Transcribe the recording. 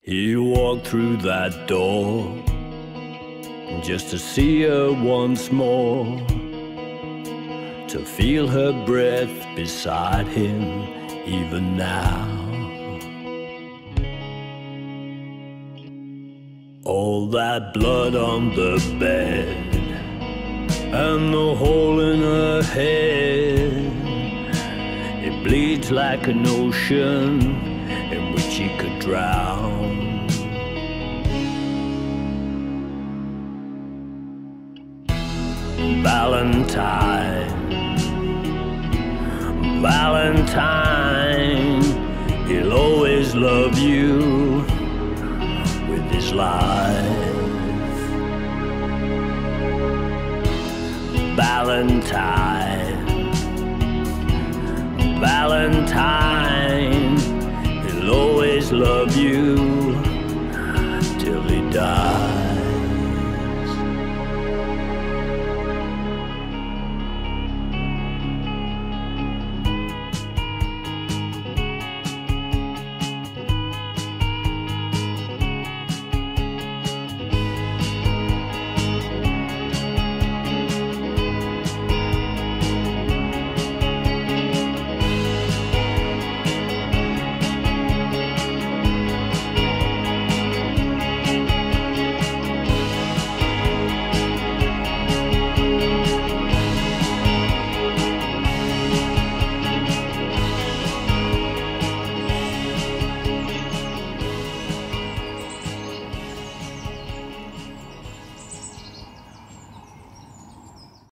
He walked through that door just to see her once more, to feel her breath beside him even now. All that blood on the bed and the hole in her head, it bleeds like an ocean in which he could drown. Valentine, Valentine, he'll always love you with his life. Valentine, Valentine, he'll always love you till he dies.